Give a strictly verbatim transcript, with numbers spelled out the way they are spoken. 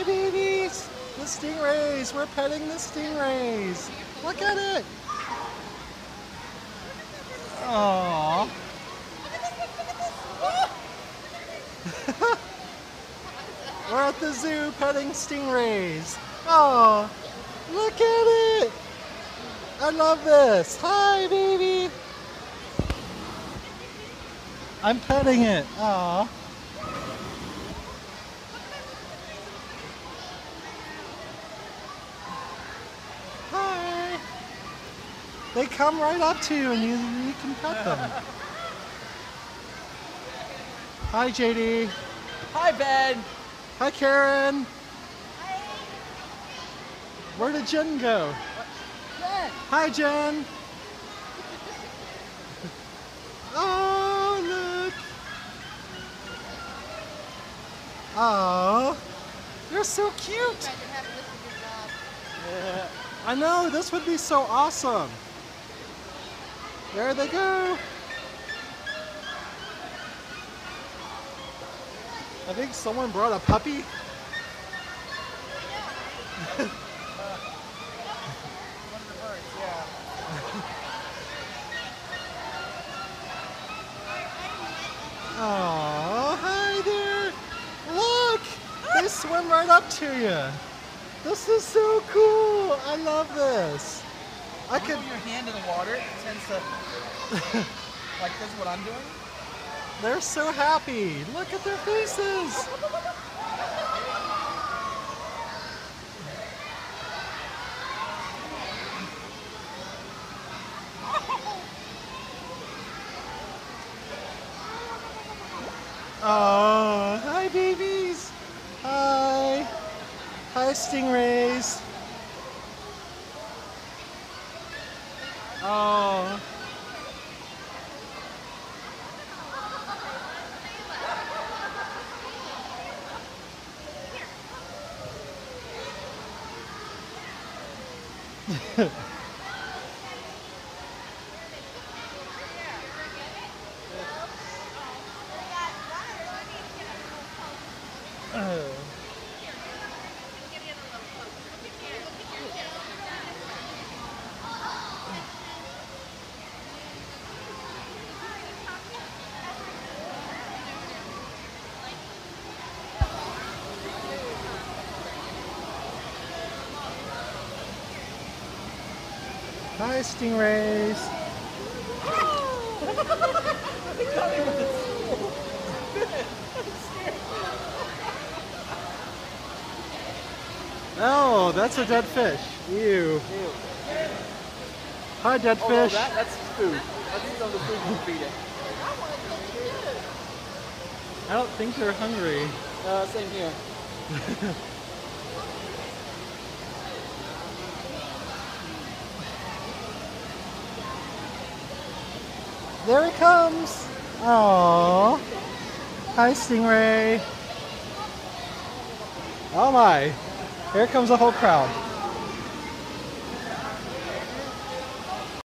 babies! The stingrays! We're petting the stingrays! Look at it! Aww! We're at the zoo petting stingrays! Oh, look at it! I love this! Hi, baby! I'm petting it! Aww! Hi! They come right up to you and you, you can pet them. Hi, J D. Hi, Ben. Hi, Karen. Where did Jen go? Ben. Hi, Jen. Oh, look. Oh, you're so cute. Yeah. I know, this would be so awesome. There they go. I think someone brought a puppy. Oh, hi there. Look, they swim right up to you. This is so cool. I love this. I could. Put your hand in the water. It tends to, like this is what I'm doing. They're so happy. Look at their faces. Oh, hi babies. Hi. Hi, stingrays. Oh. Oh. Hi, stingrays. Oh, that's a dead fish. Ew. Ew. Hi, dead Oh, no, fish. that, that's food. I think some of the food you feed it. I don't think they're hungry. Uh, same here. There it comes. Aww. Hi, stingray. Oh my. Here comes a whole crowd.